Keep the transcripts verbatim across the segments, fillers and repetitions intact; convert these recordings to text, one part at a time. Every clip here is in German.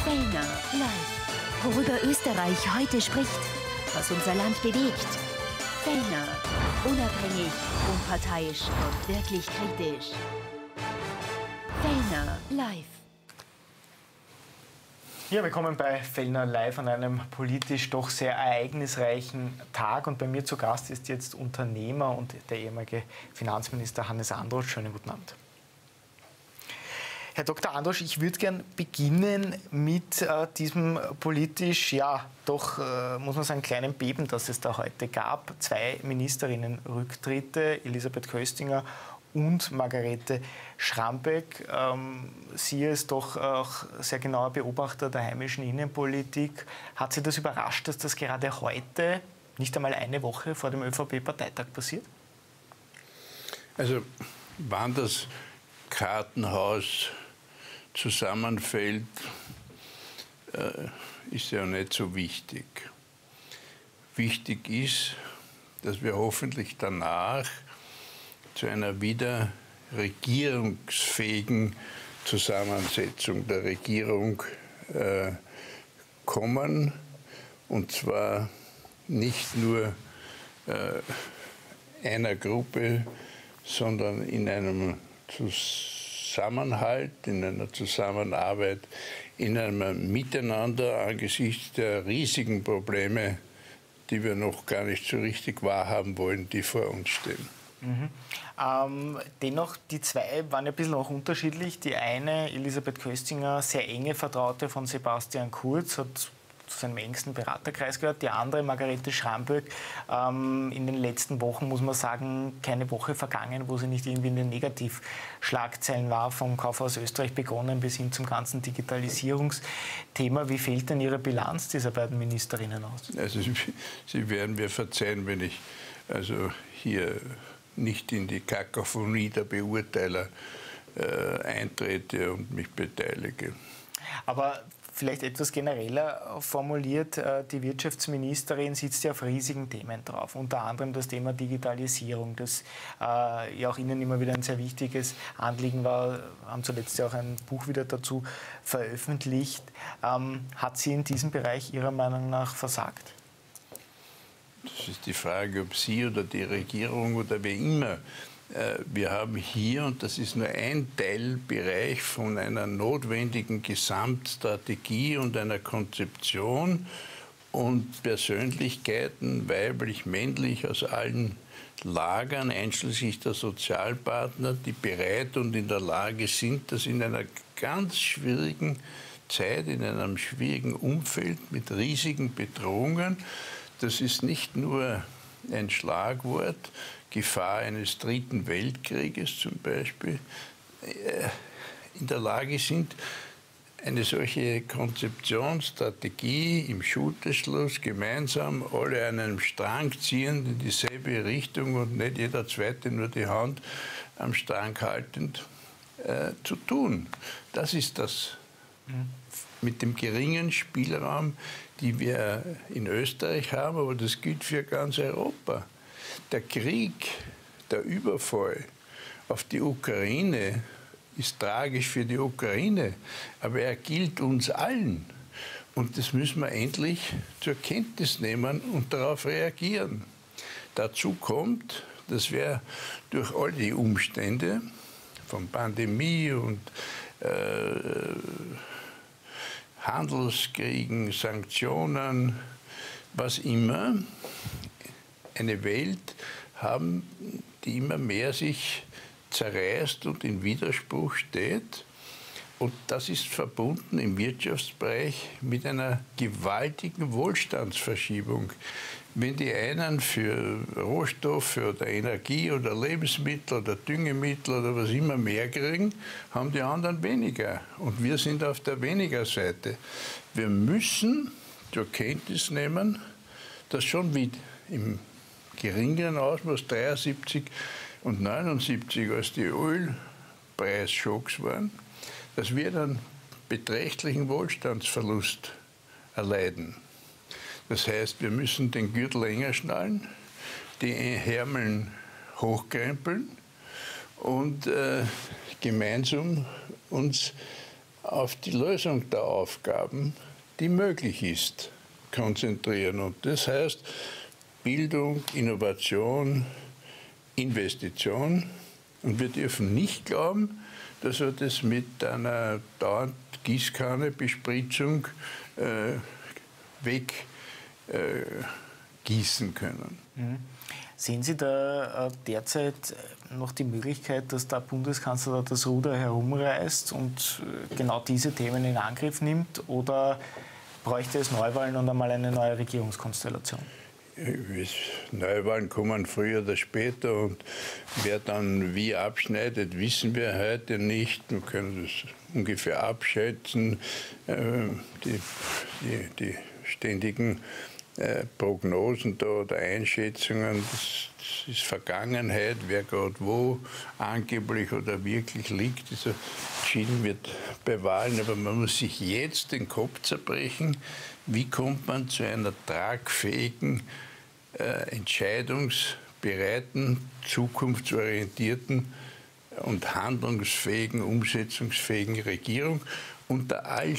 Fellner live. Worüber Österreich heute spricht, was unser Land bewegt. Fellner, unabhängig, unparteiisch und wirklich kritisch. Fellner live. Ja, willkommen bei Fellner live an einem politisch doch sehr ereignisreichen Tag. Und bei mir zu Gast ist jetzt Unternehmer und der ehemalige Finanzminister Hannes Androsch. Schönen guten Abend. Herr Doktor Androsch, ich würde gern beginnen mit äh, diesem politisch, ja, doch, äh, muss man sagen, kleinen Beben, das es da heute gab. Zwei Ministerinnen-Rücktritte, Elisabeth Köstinger und Margarete Schramböck. Ähm, sie ist doch auch sehr genauer Beobachter der heimischen Innenpolitik. Hat Sie das überrascht, dass das gerade heute, nicht einmal eine Woche vor dem ÖVP-Parteitag passiert? Also, wann das Kartenhaus zusammenfällt, äh, ist ja nicht so wichtig. Wichtig ist, dass wir hoffentlich danach zu einer wieder regierungsfähigen Zusammensetzung der Regierung äh, kommen. Und zwar nicht nur äh, einer Gruppe, sondern in einem Zusammenhalt, in einer Zusammenarbeit, in einem Miteinander angesichts der riesigen Probleme, die wir noch gar nicht so richtig wahrhaben wollen, die vor uns stehen. Mhm. Ähm, dennoch, die zwei waren ja ein bisschen auch unterschiedlich. Die eine, Elisabeth Köstinger, sehr enge Vertraute von Sebastian Kurz, hat zu seinem engsten Beraterkreis gehört. Die andere, Margarete Schramböck, ähm, in den letzten Wochen, muss man sagen, keine Woche vergangen, wo sie nicht irgendwie in den Negativschlagzeilen war, vom Kaufhaus Österreich begonnen bis hin zum ganzen Digitalisierungsthema. Wie fällt denn Ihre Bilanz dieser beiden Ministerinnen aus? Also Sie, Sie werden mir verzeihen, wenn ich also hier nicht in die Kakophonie der Beurteiler äh, eintrete und mich beteilige. Aber vielleicht etwas genereller formuliert, die Wirtschaftsministerin sitzt ja auf riesigen Themen drauf, unter anderem das Thema Digitalisierung, das äh, ja auch Ihnen immer wieder ein sehr wichtiges Anliegen war, haben zuletzt ja auch ein Buch wieder dazu veröffentlicht. Ähm, hat sie in diesem Bereich Ihrer Meinung nach versagt? Das ist die Frage, ob Sie oder die Regierung oder wer immer. Wir haben hier, und das ist nur ein Teilbereich von einer notwendigen Gesamtstrategie und einer Konzeption und Persönlichkeiten, weiblich, männlich, aus allen Lagern, einschließlich der Sozialpartner, die bereit und in der Lage sind, das in einer ganz schwierigen Zeit, in einem schwierigen Umfeld mit riesigen Bedrohungen. Das ist nicht nur ein Schlagwort, Gefahr eines dritten Weltkrieges zum Beispiel, in der Lage sind, eine solche Konzeptionsstrategie im Schulterschluss gemeinsam alle an einem Strang ziehend in dieselbe Richtung und nicht jeder Zweite nur die Hand am Strang haltend äh, zu tun. Das ist das. Mhm. Mit dem geringen Spielraum, die wir in Österreich haben, aber das gilt für ganz Europa. Der Krieg, der Überfall auf die Ukraine ist tragisch für die Ukraine, aber er gilt uns allen. Und das müssen wir endlich zur Kenntnis nehmen und darauf reagieren. Dazu kommt, dass wir durch all die Umstände von Pandemie und äh, Handelskriegen, Sanktionen, was immer, eine Welt haben, die immer mehr sich zerreißt und in Widerspruch steht. Und das ist verbunden im Wirtschaftsbereich mit einer gewaltigen Wohlstandsverschiebung. Wenn die einen für Rohstoffe oder Energie oder Lebensmittel oder Düngemittel oder was immer mehr kriegen, haben die anderen weniger. Und wir sind auf der Weniger-Seite. Wir müssen zur Kenntnis nehmen, dass schon wie im geringeren Ausmaß dreiundsiebzig und neunundsiebzig, als die Ölpreisschocks waren, dass wir dann beträchtlichen Wohlstandsverlust erleiden. Das heißt, wir müssen den Gürtel enger schnallen, die Ärmeln hochkrempeln und äh, gemeinsam uns auf die Lösung der Aufgaben, die möglich ist, konzentrieren. Und das heißt Bildung, Innovation, Investition. Und wir dürfen nicht glauben, dass wir das mit einer dauernd Gießkanne, Bespritzung äh, weggießen äh, können. Mhm. Sehen Sie da äh, derzeit noch die Möglichkeit, dass der Bundeskanzler das Ruder herumreißt und äh, genau diese Themen in Angriff nimmt? Oder bräuchte es Neuwahlen und einmal eine neue Regierungskonstellation? Neuwahlen kommen früher oder später und wer dann wie abschneidet, wissen wir heute nicht. Wir können das ungefähr abschätzen. Die, die, die ständigen Prognosen da oder Einschätzungen, das, das ist Vergangenheit, wer gerade wo angeblich oder wirklich liegt. Also entschieden wird bei Wahlen, aber man muss sich jetzt den Kopf zerbrechen, wie kommt man zu einer tragfähigen, äh, entscheidungsbereiten, zukunftsorientierten und handlungsfähigen, umsetzungsfähigen Regierung unter, all,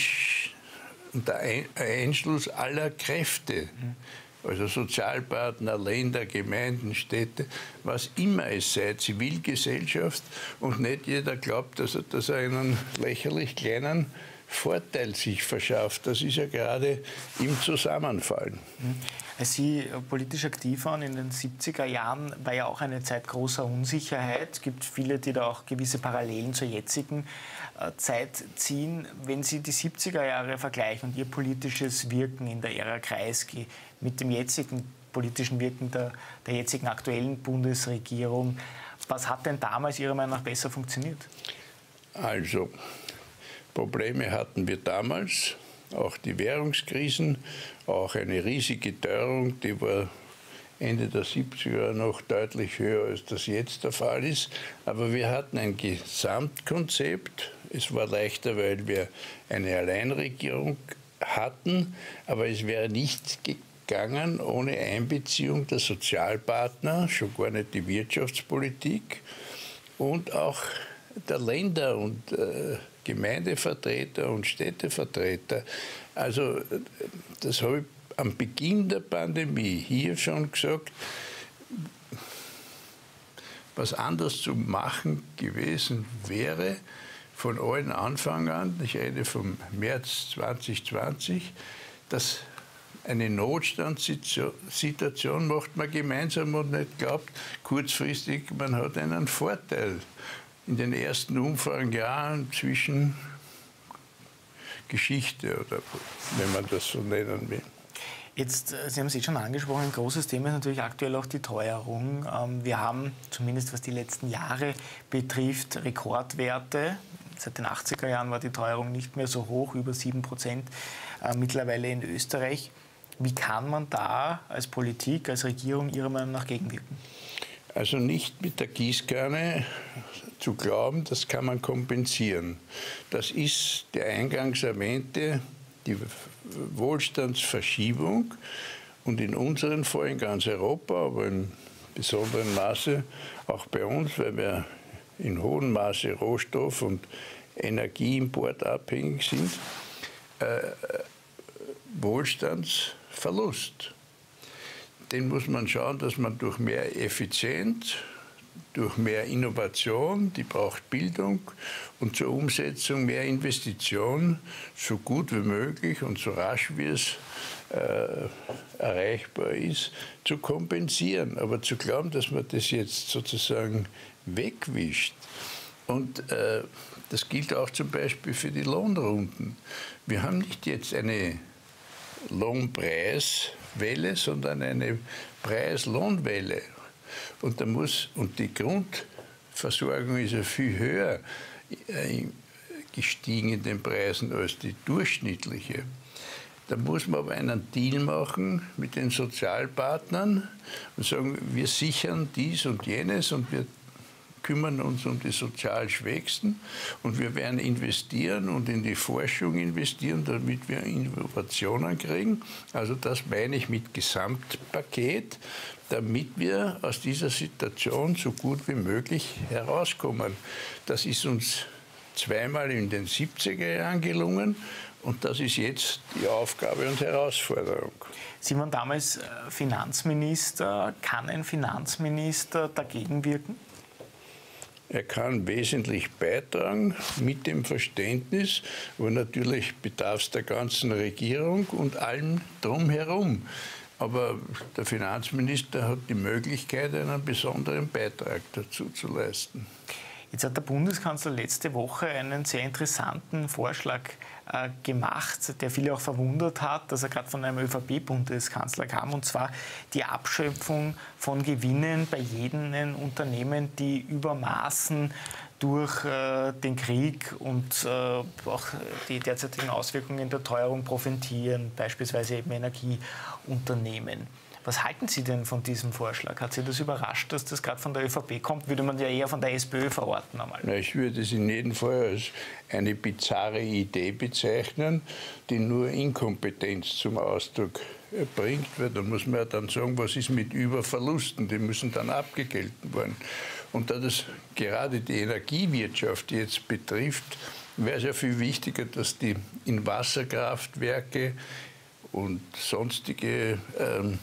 unter Einschluss aller Kräfte, also Sozialpartner, Länder, Gemeinden, Städte, was immer es sei, Zivilgesellschaft, und nicht jeder glaubt, dass er, dass er einen lächerlich kleinen Vorteil sich verschafft. Das ist ja gerade im Zusammenfallen. Als Sie politisch aktiv waren in den siebziger Jahren, war ja auch eine Zeit großer Unsicherheit. Es gibt viele, die da auch gewisse Parallelen zur jetzigen äh, Zeit ziehen. Wenn Sie die siebziger Jahre vergleichen und Ihr politisches Wirken in der Ära Kreisky mit dem jetzigen politischen Wirken der, der jetzigen aktuellen Bundesregierung, was hat denn damals Ihrer Meinung nach besser funktioniert? Also, Probleme hatten wir damals, auch die Währungskrisen, auch eine riesige Teuerung, die war Ende der siebziger noch deutlich höher, als das jetzt der Fall ist. Aber wir hatten ein Gesamtkonzept. Es war leichter, weil wir eine Alleinregierung hatten, aber es wäre nicht gegangen ohne Einbeziehung der Sozialpartner, schon gar nicht die Wirtschaftspolitik und auch der Länder und äh, Gemeindevertreter und Städtevertreter. Also das habe ich am Beginn der Pandemie hier schon gesagt, was anders zu machen gewesen wäre, von allen Anfang an, ich rede vom März zwanzig zwanzig, dass eine Notstandssituation macht man gemeinsam und nicht glaubt, kurzfristig, man hat einen Vorteil. In den ersten Umfragenjahren zwischen Geschichte, oder wenn man das so nennen will. Jetzt, Sie haben es jetzt schon angesprochen, ein großes Thema ist natürlich aktuell auch die Teuerung. Wir haben, zumindest was die letzten Jahre betrifft, Rekordwerte. Seit den achtziger Jahren war die Teuerung nicht mehr so hoch, über sieben Prozent, mittlerweile in Österreich. Wie kann man da als Politik, als Regierung Ihrer Meinung nach gegenwirken? Also nicht mit der Gießkanne zu glauben, das kann man kompensieren. Das ist der eingangs erwähnte, die Wohlstandsverschiebung und in unserem Fall in ganz Europa, aber in besonderem Maße auch bei uns, weil wir in hohem Maße Rohstoff- und Energieimport abhängig sind, äh, Wohlstandsverlust. Den muss man schauen, dass man durch mehr Effizienz, durch mehr Innovation, die braucht Bildung, und zur Umsetzung mehr Investition so gut wie möglich und so rasch wie es äh, erreichbar ist, zu kompensieren. Aber zu glauben, dass man das jetzt sozusagen wegwischt, und äh, das gilt auch zum Beispiel für die Lohnrunden. Wir haben nicht jetzt eine Lohnpreiswelle, sondern eine Preis-Lohnwelle. Und, da muss, und die Grundversorgung ist ja viel höher gestiegen in den Preisen als die durchschnittliche. Da muss man aber einen Deal machen mit den Sozialpartnern und sagen, wir sichern dies und jenes und wir kümmern uns um die sozial Schwächsten und wir werden investieren und in die Forschung investieren, damit wir Innovationen kriegen. Also das meine ich mit Gesamtpaket, damit wir aus dieser Situation so gut wie möglich herauskommen. Das ist uns zweimal in den siebziger Jahren gelungen. Und das ist jetzt die Aufgabe und Herausforderung. Sie waren damals Finanzminister. Kann ein Finanzminister dagegen wirken? Er kann wesentlich beitragen mit dem Verständnis, aber natürlich bedarf es der ganzen Regierung und allem drumherum. Aber der Finanzminister hat die Möglichkeit, einen besonderen Beitrag dazu zu leisten. Jetzt hat der Bundeskanzler letzte Woche einen sehr interessanten Vorschlag äh, gemacht, der viele auch verwundert hat, dass er gerade von einem ÖVP-Bundeskanzler kam, und zwar die Abschöpfung von Gewinnen bei jedem Unternehmen, die über Maßen durch äh, den Krieg und äh, auch die derzeitigen Auswirkungen der Teuerung profitieren, beispielsweise eben Energieunternehmen. Was halten Sie denn von diesem Vorschlag? Hat Sie das überrascht, dass das gerade von der ÖVP kommt? Würde man ja eher von der SPÖ verorten einmal. Na, ich würde es in jedem Fall als eine bizarre Idee bezeichnen, die nur Inkompetenz zum Ausdruck bringt. Weil da muss man ja dann sagen, was ist mit Überverlusten? Die müssen dann abgegolten werden. Und da das gerade die Energiewirtschaft jetzt betrifft, wäre es ja viel wichtiger, dass die in Wasserkraftwerke und sonstige ähm,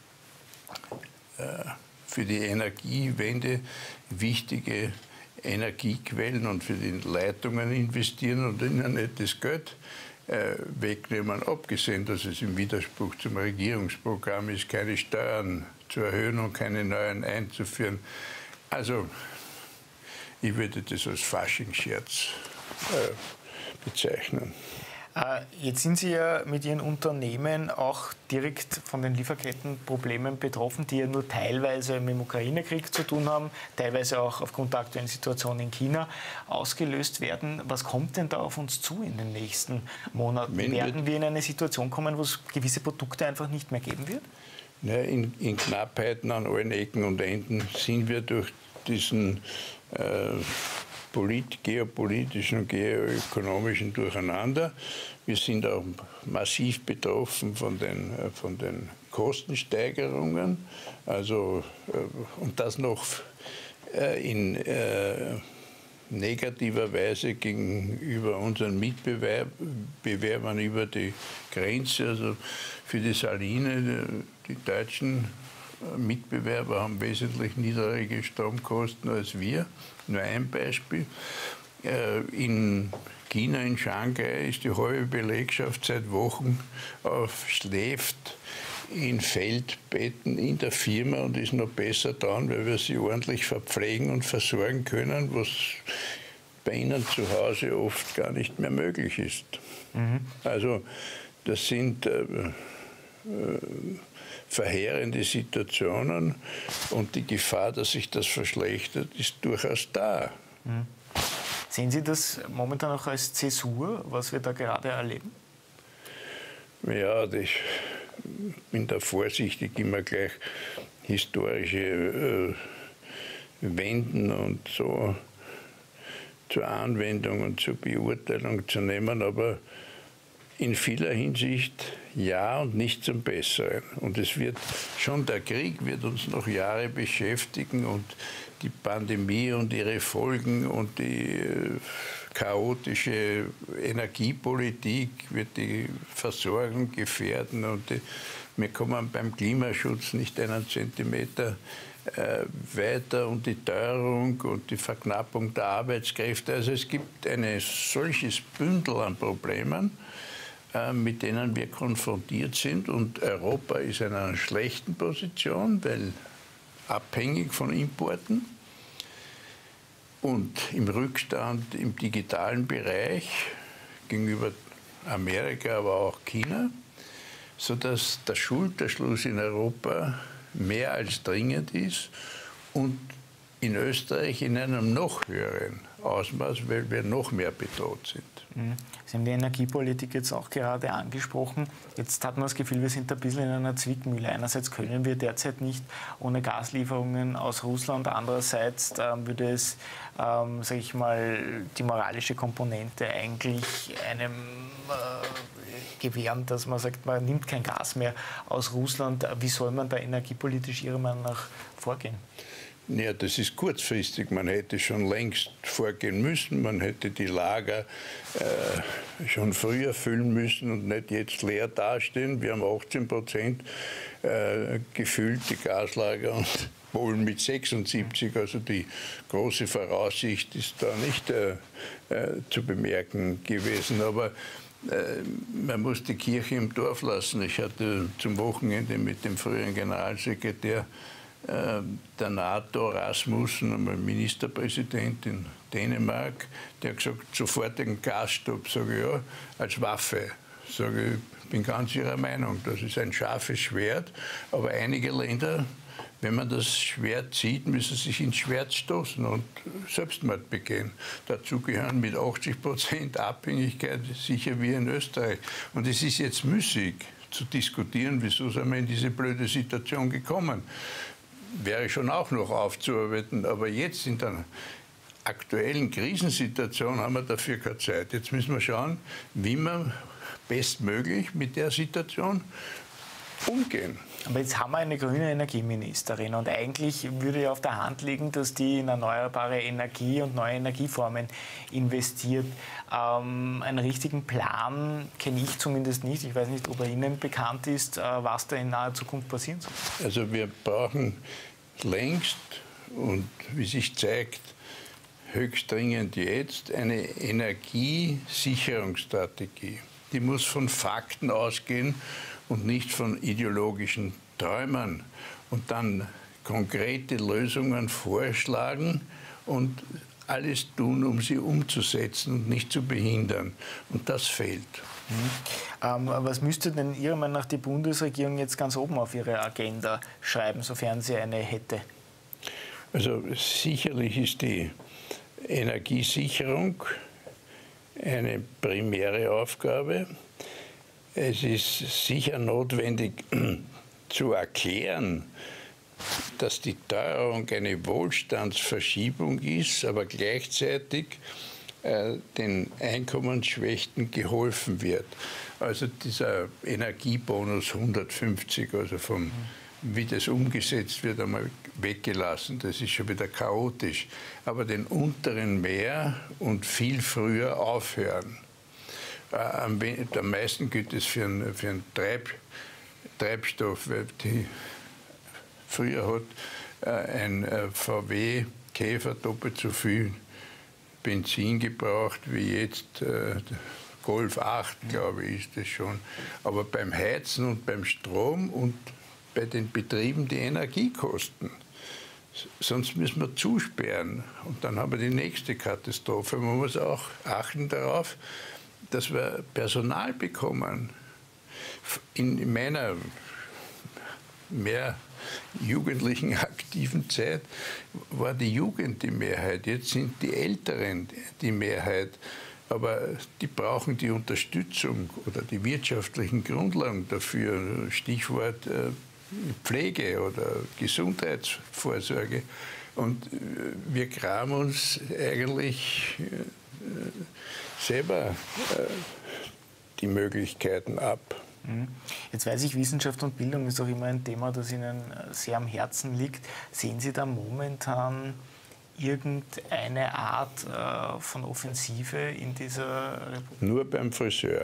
für die Energiewende wichtige Energiequellen und für die Leitungen investieren und ihnen nicht das Geld äh, wegnehmen, abgesehen, dass es im Widerspruch zum Regierungsprogramm ist, keine Steuern zu erhöhen und keine neuen einzuführen. Also, ich würde das als Faschingsscherz äh, bezeichnen. Jetzt sind Sie ja mit Ihren Unternehmen auch direkt von den Lieferkettenproblemen betroffen, die ja nur teilweise mit dem Ukraine-Krieg zu tun haben, teilweise auch aufgrund der aktuellen Situation in China ausgelöst werden. Was kommt denn da auf uns zu in den nächsten Monaten? Wenn werden wir in eine Situation kommen, wo es gewisse Produkte einfach nicht mehr geben wird? Ja, in, in Knappheiten an allen Ecken und Enden sind wir durch diesen äh, Polit, geopolitischen und geoökonomischen Durcheinander. Wir sind auch massiv betroffen von den, von den Kostensteigerungen. Also, und das noch in äh, negativer Weise gegenüber unseren Mitbewerbern über die Grenze. Also für die Saline, die deutschen Mitbewerber haben wesentlich niedrigere Stromkosten als wir. Nur ein Beispiel. In China, in Shanghai, ist die halbe Belegschaft seit Wochen auf schläft in Feldbetten in der Firma und ist noch besser dran, weil wir sie ordentlich verpflegen und versorgen können, was bei ihnen zu Hause oft gar nicht mehr möglich ist. Mhm. Also das sind äh, äh, verheerende Situationen und die Gefahr, dass sich das verschlechtert, ist durchaus da. Mhm. Sehen Sie das momentan auch als Zäsur, was wir da gerade erleben? Ja, ich bin da vorsichtig, immer gleich historische äh, Wenden und so zur Anwendung und zur Beurteilung zu nehmen, aber in vieler Hinsicht ja und nicht zum Besseren. Und es wird schon, der Krieg wird uns noch Jahre beschäftigen und die Pandemie und ihre Folgen und die äh, chaotische Energiepolitik wird die Versorgung gefährden und die, wir kommen beim Klimaschutz nicht einen Zentimeter äh, weiter und die Teuerung und die Verknappung der Arbeitskräfte. Also es gibt ein solches Bündel an Problemen, äh, mit denen wir konfrontiert sind, und Europa ist in einer schlechten Position, weil abhängig von Importen und im Rückstand im digitalen Bereich gegenüber Amerika, aber auch China, sodass der Schulterschluss in Europa mehr als dringend ist und in Österreich in einem noch höheren Ausmaß, weil wir noch mehr bedroht sind. Sie haben die Energiepolitik jetzt auch gerade angesprochen. Jetzt hat man das Gefühl, wir sind ein bisschen in einer Zwickmühle. Einerseits können wir derzeit nicht ohne Gaslieferungen aus Russland, andererseits ähm, würde es, ähm, sage ich mal, die moralische Komponente eigentlich einem äh, gewähren, dass man sagt, man nimmt kein Gas mehr aus Russland. Wie soll man da energiepolitisch Ihrer Meinung nach vorgehen? Ja, das ist kurzfristig. Man hätte schon längst vorgehen müssen. Man hätte die Lager äh, schon früher füllen müssen und nicht jetzt leer dastehen. Wir haben achtzehn Prozent äh, gefüllt, die Gaslager, und Polen mit sechsundsiebzig. Also die große Voraussicht ist da nicht äh, äh, zu bemerken gewesen. Aber äh, man muss die Kirche im Dorf lassen. Ich hatte zum Wochenende mit dem früheren Generalsekretär der NATO, Rasmussen, einmal Ministerpräsident in Dänemark, der hat gesagt, sofortigen Gasstopp. Sage ich, ja, als Waffe. Sage ich, bin ganz Ihrer Meinung, das ist ein scharfes Schwert, aber einige Länder, wenn man das Schwert zieht, müssen sich ins Schwert stoßen und Selbstmord begehen. Dazu gehören mit achtzig Prozent Abhängigkeit sicher wie in Österreich. Und es ist jetzt müßig zu diskutieren, wieso sind wir in diese blöde Situation gekommen. Wäre schon auch noch aufzuarbeiten, aber jetzt in der aktuellen Krisensituation haben wir dafür keine Zeit. Jetzt müssen wir schauen, wie wir bestmöglich mit der Situation umgehen. Aber jetzt haben wir eine grüne Energieministerin und eigentlich würde ja auf der Hand liegen, dass die in erneuerbare Energie und neue Energieformen investiert. Ähm, einen richtigen Plan kenne ich zumindest nicht. Ich weiß nicht, ob er Ihnen bekannt ist, äh, was da in naher Zukunft passieren soll. Also wir brauchen längst und wie sich zeigt, höchst dringend jetzt eine Energiesicherungsstrategie. Die muss von Fakten ausgehen und nicht von ideologischen Träumen, und dann konkrete Lösungen vorschlagen und alles tun, um sie umzusetzen und nicht zu behindern. Und das fehlt. Mhm. Ähm, was müsste denn Ihrer Meinung nach die Bundesregierung jetzt ganz oben auf ihre Agenda schreiben, sofern sie eine hätte? Also sicherlich ist die Energiesicherung eine primäre Aufgabe. Es ist sicher notwendig zu erklären, dass die Teuerung eine Wohlstandsverschiebung ist, aber gleichzeitig äh, den Einkommensschwächten geholfen wird. Also dieser Energiebonus hundertfünfzig, also vom, wie das umgesetzt wird, einmal weggelassen. Das ist schon wieder chaotisch. Aber den unteren mehr und viel früher aufhören. Am, am meisten gilt es für einen, für einen Treib, Treibstoff, weil die, früher hat äh, ein äh, V W Käfer doppelt so viel Benzin gebraucht wie jetzt äh, Golf acht, glaube ich, ist das schon. Aber beim Heizen und beim Strom und bei den Betrieben die Energiekosten. Sonst müssen wir zusperren und dann haben wir die nächste Katastrophe. Man muss auch achten darauf, dass wir Personal bekommen. In meiner mehr jugendlichen, aktiven Zeit war die Jugend die Mehrheit. Jetzt sind die Älteren die Mehrheit. Aber die brauchen die Unterstützung oder die wirtschaftlichen Grundlagen dafür. Stichwort Pflege oder Gesundheitsvorsorge. Und wir kramen uns eigentlich selber die Möglichkeiten ab. Jetzt weiß ich, Wissenschaft und Bildung ist auch immer ein Thema, das Ihnen sehr am Herzen liegt. Sehen Sie da momentan irgendeine Art äh, von Offensive in dieser Republik? Nur beim Friseur.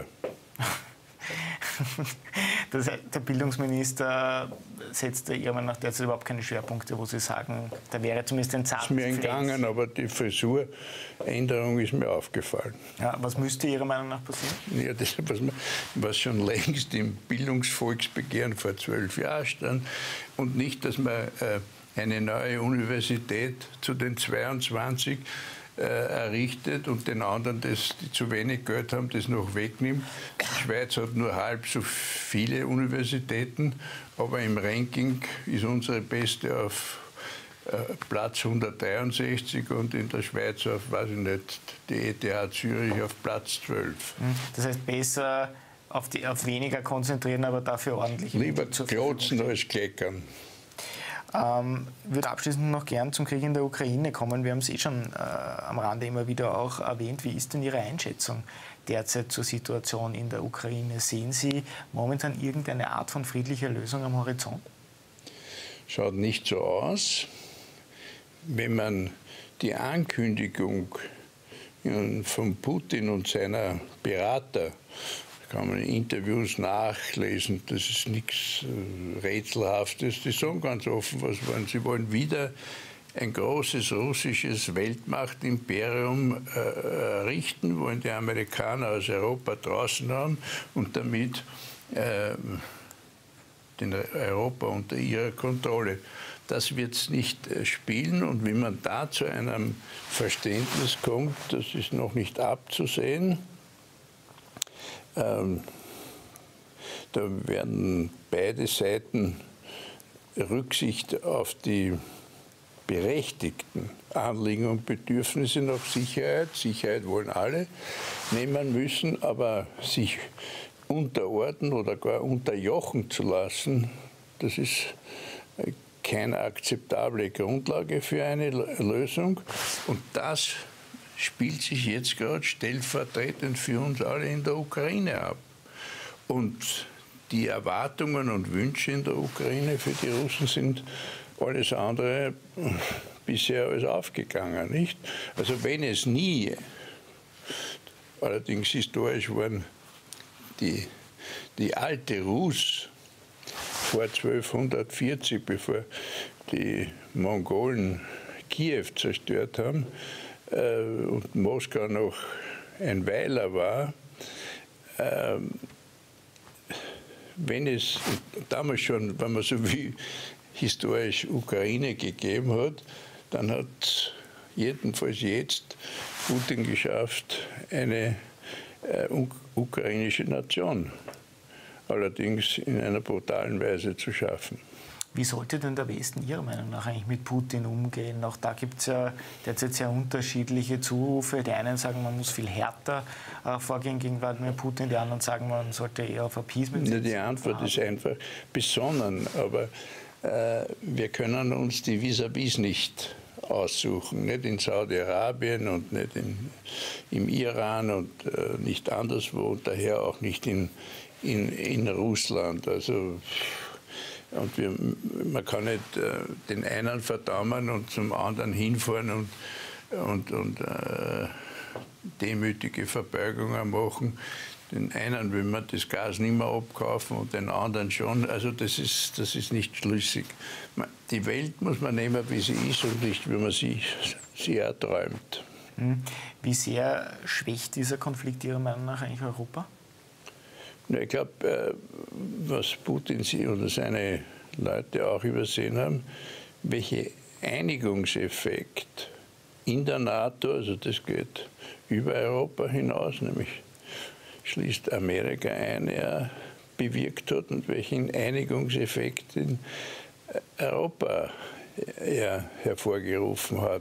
Das heißt, der Bildungsminister setzt Ihrer Meinung nach derzeit überhaupt keine Schwerpunkte, wo Sie sagen, da wäre zumindest ein zartes Pflex. Ist mir entgangen, aber die Frisuränderung ist mir aufgefallen. Ja, was müsste Ihrer Meinung nach passieren? Ja, das, was, was schon längst im Bildungsvolksbegehren vor zwölf Jahren stand. Und nicht, dass man äh, eine neue Universität zu den zweiundzwanzig äh, errichtet und den anderen, das, die zu wenig Geld haben, das noch wegnimmt. Die Schweiz hat nur halb so viele Universitäten, aber im Ranking ist unsere beste auf äh, Platz hundertdreiundsechzig und in der Schweiz auf, weiß ich nicht, die E T H Zürich auf Platz zwölf. Das heißt, besser auf, die, auf weniger konzentrieren, aber dafür ordentlich. Lieber klotzen als kleckern. Ähm, ich würde abschließend noch gern zum Krieg in der Ukraine kommen. Wir haben es eh schon äh, am Rande immer wieder auch erwähnt. Wie ist denn Ihre Einschätzung derzeit zur Situation in der Ukraine? Sehen Sie momentan irgendeine Art von friedlicher Lösung am Horizont? Schaut nicht so aus. wenn man die Ankündigung von Putin und seiner Berater, kann man in Interviews nachlesen, das ist nichts Rätselhaftes, die sagen ganz offen, was wollen. Sie wollen wieder ein großes russisches Weltmachtimperium äh, errichten, wollen die Amerikaner aus Europa draußen haben und damit äh, den Europa unter ihrer Kontrolle. Das wird es nicht äh, spielen, und wie man da zu einem Verständnis kommt, das ist noch nicht abzusehen. Ähm, da werden beide Seiten Rücksicht auf die berechtigten Anliegen und Bedürfnisse nach Sicherheit, Sicherheit wollen alle, nehmen müssen, aber sich unterordnen oder gar unterjochen zu lassen, das ist keine akzeptable Grundlage für eine Lösung. Und das spielt sich jetzt gerade stellvertretend für uns alle in der Ukraine ab. Und die Erwartungen und Wünsche in der Ukraine für die Russen sind alles andere bisher als aufgegangen, nicht? Also wenn es nie, allerdings historisch waren die, die alte Rus vor zwölfhundertvierzig, bevor die Mongolen Kiew zerstört haben, äh, und Moskau noch ein Weiler war, äh, wenn es damals schon, wenn man so wie historisch Ukraine gegeben hat, dann hat jedenfalls jetzt Putin geschafft, eine äh, ukrainische Nation, allerdings in einer brutalen Weise zu schaffen. Wie sollte denn der Westen Ihrer Meinung nach eigentlich mit Putin umgehen? Auch da gibt es ja derzeit sehr unterschiedliche Zurufe. Die einen sagen, man muss viel härter äh, vorgehen gegen Wladimir Putin, die anderen sagen, man sollte eher auf Appeasement setzen. Die Antwort ist einfach besonnen, aber äh, wir können uns die Vis-à-vis nicht aussuchen, nicht in Saudi-Arabien und nicht in, im Iran und äh, nicht anderswo und daher auch nicht in, in, in Russland. Also Und wir, man kann nicht äh, den einen verdammen und zum anderen hinfahren und, und, und äh, demütige Verbeugungen machen. Den einen will man das Gas nicht mehr abkaufen und den anderen schon. Also das ist, das ist nicht schlüssig. Die Welt muss man nehmen, wie sie ist und nicht, wie man sie, sie erträumt. Wie sehr schwächt dieser Konflikt Ihrer Meinung nach eigentlich Europa? Ich glaube, was Putin oder seine Leute auch übersehen haben, welcher Einigungseffekt in der NATO, also das geht über Europa hinaus, nämlich schließt Amerika ein, er bewirkt hat und welchen Einigungseffekt in Europa er hervorgerufen hat.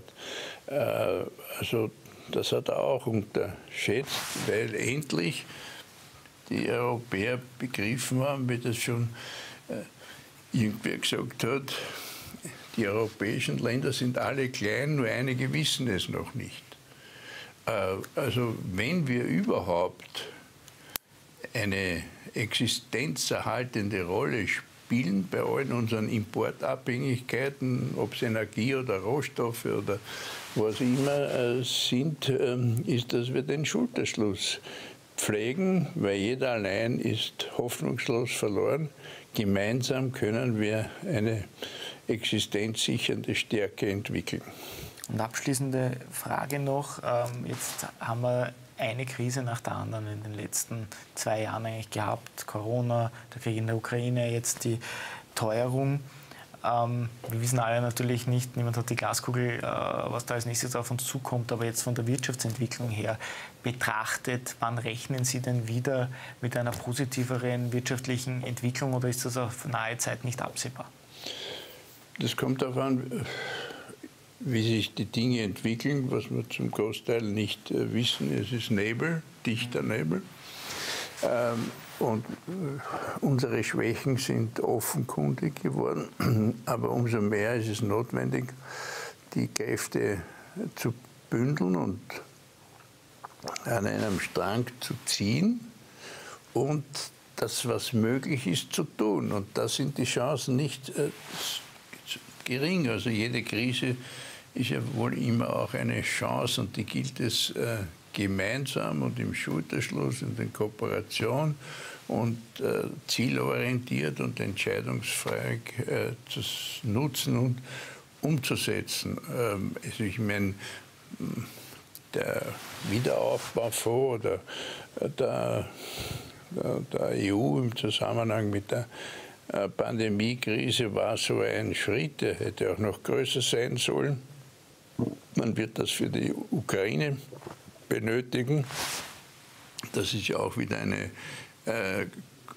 Also das hat er auch unterschätzt, weil endlich die Europäer begriffen haben, wie das schon äh, irgendwer gesagt hat, die europäischen Länder sind alle klein, nur einige wissen es noch nicht. Äh, also wenn wir überhaupt eine existenzerhaltende Rolle spielen bei allen unseren Importabhängigkeiten, ob es Energie oder Rohstoffe oder was immer äh, sind, äh, ist, dass wir den Schulterschluss pflegen, weil jeder allein ist hoffnungslos verloren. Gemeinsam können wir eine existenzsichernde Stärke entwickeln. Und abschließende Frage noch. Jetzt haben wir eine Krise nach der anderen in den letzten zwei Jahren eigentlich gehabt. Corona, der Krieg in der Ukraine, jetzt die Teuerung. Ähm, wir wissen alle natürlich nicht, niemand hat die Glaskugel, äh, was da als nächstes auf uns zukommt, aber jetzt von der Wirtschaftsentwicklung her betrachtet, wann rechnen Sie denn wieder mit einer positiveren wirtschaftlichen Entwicklung oder ist das auf nahe Zeit nicht absehbar? Das kommt darauf an, wie sich die Dinge entwickeln, was wir zum Großteil nicht äh, wissen. Es ist Nebel, dichter Nebel. Ähm, Und unsere Schwächen sind offenkundig geworden, aber umso mehr ist es notwendig, die Kräfte zu bündeln und an einem Strang zu ziehen und das, was möglich ist, zu tun. Und da sind die Chancen nicht äh, gering. Also jede Krise ist ja wohl immer auch eine Chance und die gilt es äh, gemeinsam und im Schulterschluss und in Kooperation und äh, zielorientiert und entscheidungsfrei äh, zu nutzen und umzusetzen. Ähm, also ich meine, der Wiederaufbaufonds oder der, der, der E U im Zusammenhang mit der Pandemiekrise war so ein Schritt, der hätte auch noch größer sein sollen. Man wird das für die Ukraine benötigen. Das ist ja auch wieder eine äh,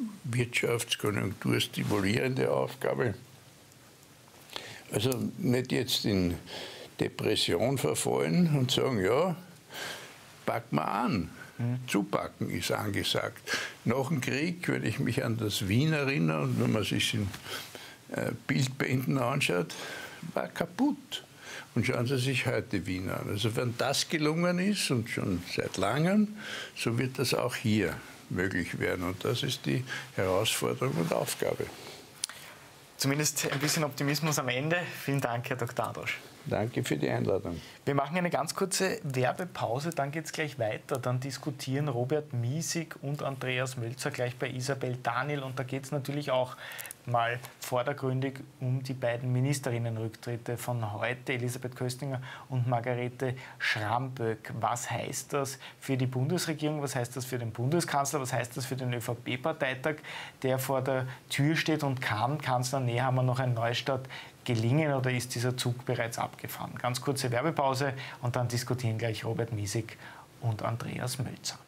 wirtschaftskonjunkturstimulierende Aufgabe. Also nicht jetzt in Depression verfallen und sagen, ja, pack mal an. Mhm. Zupacken ist angesagt. Nach dem Krieg, wenn ich mich an das Wien erinnere und wenn man sich in äh, Bildbänden anschaut, war kaputt. Und schauen Sie sich heute Wien an. Also wenn das gelungen ist und schon seit langem, so wird das auch hier möglich werden. Und das ist die Herausforderung und Aufgabe. Zumindest ein bisschen Optimismus am Ende. Vielen Dank, Herr Doktor Androsch. Danke für die Einladung. Wir machen eine ganz kurze Werbepause, dann geht es gleich weiter. Dann diskutieren Robert Miesig und Andreas Mölzer gleich bei Isabel Daniel. Und da geht es natürlich auch mal vordergründig um die beiden Ministerinnenrücktritte von heute, Elisabeth Köstinger und Margarete Schramböck. Was heißt das für die Bundesregierung? Was heißt das für den Bundeskanzler? Was heißt das für den ÖVP-Parteitag, der vor der Tür steht? Und kann Kanzler Nehammer noch ein Neustart gelingen oder ist dieser Zug bereits abgefahren? Ganz kurze Werbepause und dann diskutieren gleich Robert Miesig und Andreas Mölzer.